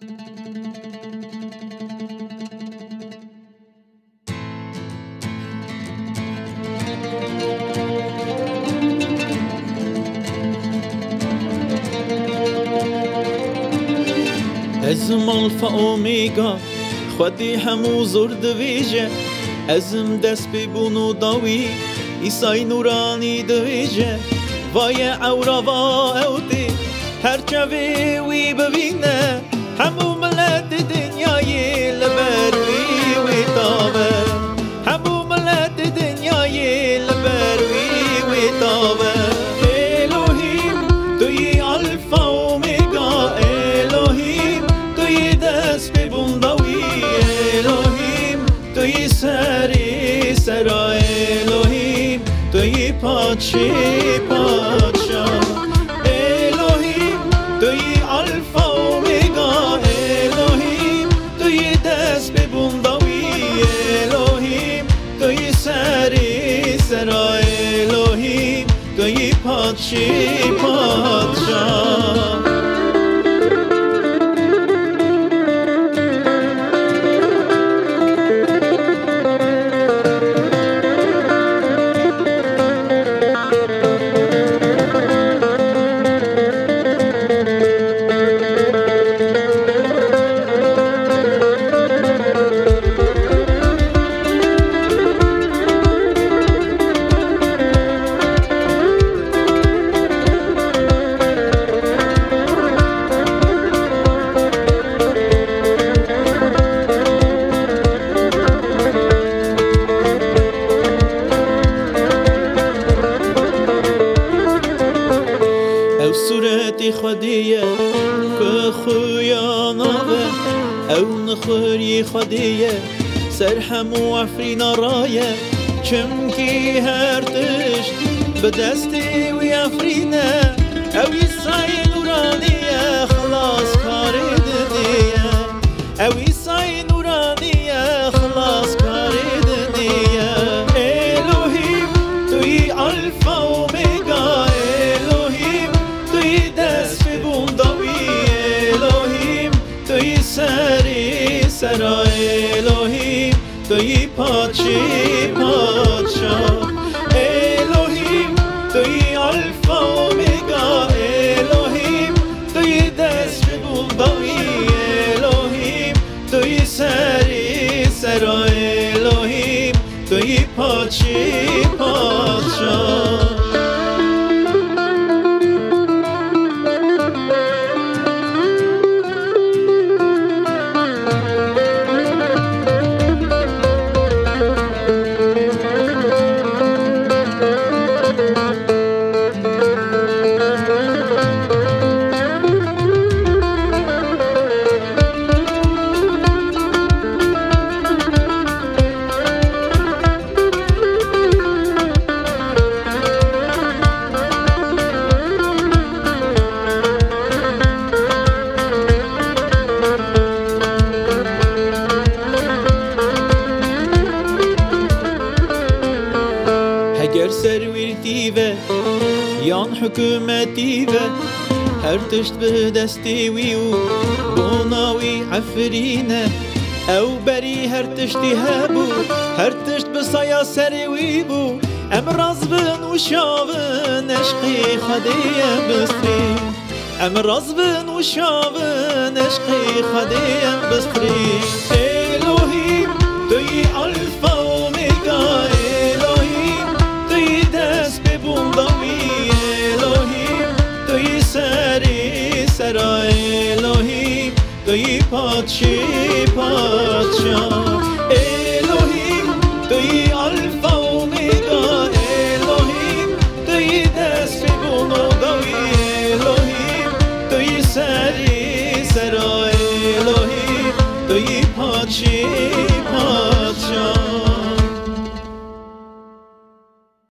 ازم الفا اوميغا خودي همو زرد ويجه ازم دست ببونو داوي إيساي نوراني دويجه وای عورا و اودي هر جوي وي ببينه همو ملت دنياي لبروي ويتاوه همو ملت دنياي لبروي ويتاوه الوهيم توي الفا اوميغا الوهيم توي دست ببون داوي الوهيم توي سري سرا الوهيم توی پادشی پادشا الوهیم توی الفا اومگا الوهیم توی دست ببون داوی الوهیم توی سری سرا الوهیم توی پادشی پادشا صورتي خدية كخويا نابه أو نخوري خدية سرحم وعفرين راية چمكي هرتش بدستي ويعفرينه أو يساي نورانية خلاص كاري دنيا أو يساي نورانية خلاص كاري دنيا إلهيم توي ألفا أوميغا سری سرا الوهیم توی پادشی پادشا الوهیم توی الفا اومگا الوهیم توی دست ببون داوی الوهیم توی سری سرا الوهیم توی پادشی پادشا اگر سرویرتی و یان حکومتی و هر تشت به دستی ویو بوناوی عفرینه او بری هر تشتی هبو هر تشت بسایا سری ویبو ام رازبن و شاون عشقی خدیه بستری ام رازبن و شاون عشقی خدیه بستری الوهیم توی الفا اومگا سرا الوهیم توی پادشی پادشا الوهیم توی الفا اومگا الوهیم توی دست ببون داوی الوهیم توی سری سرا الوهیم توی پادشی